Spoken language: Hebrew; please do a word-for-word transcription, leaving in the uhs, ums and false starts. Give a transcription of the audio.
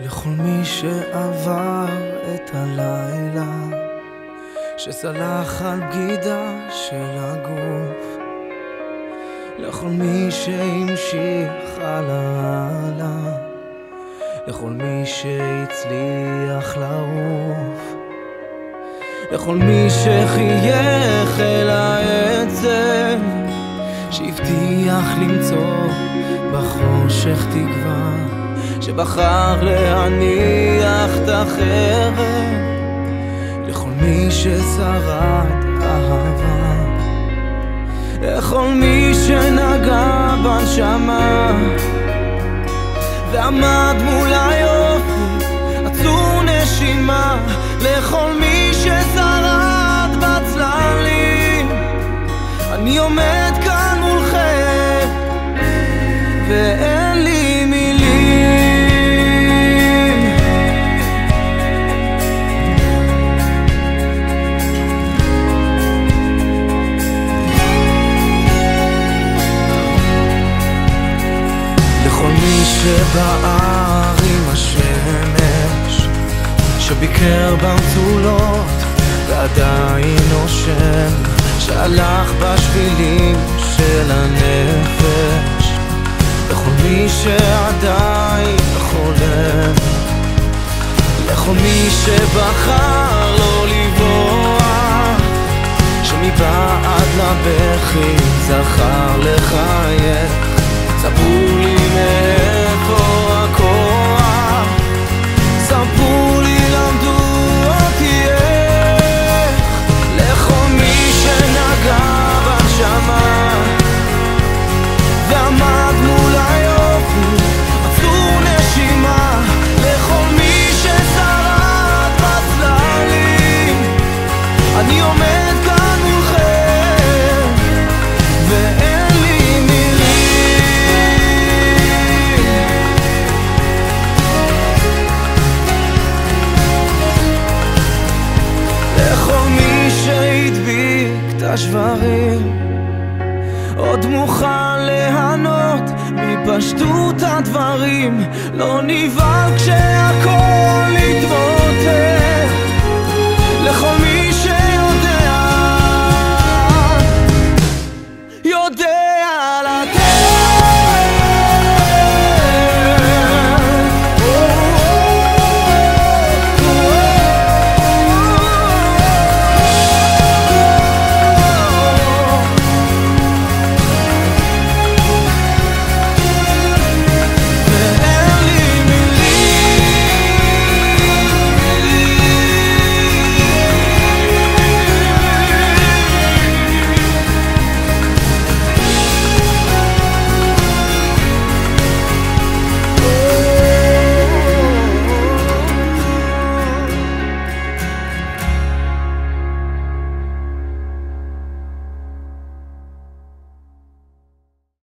לכל מי שעבר את הלילה, שסלח על בגידה של הגוף, לכל מי שהמשיך הלאה, לכל מי שהצליח לעוף, לכל מי שחייך אל העצם, שהבטיח למצוא בחושך תקווה, שבחר להניח את החרב, לכל מי ששרד אהבה, לכל מי שנגע בנשמה ועמד מול היופי עצור נשימה, לכל מי ששרד בצללים. אני עומד כאן מולכם ואין לי מילים, לכל מי שבער עם השמש, שביקר במצולות ועדיין נושם, שהלך בשבילים של הנפש, לכל מי שעדיין חולם, לכל מי שבחר לא לברוח, שמבעד לבכי זכר לחייך. ספרו לי מאיפה הכוח, ספרו לי למדו אותי איך, לכל מי שנגע בנשמה ועמד מול היופי עצור נשימה, לכל מי ששרד בצללים. אני עומד כאן מולכם ואין לי מילים, לכל מי שהדביק את השברים עוד מוכן ליהנות מפשטות הדברים, לא נבהל כשהכל יתמוך.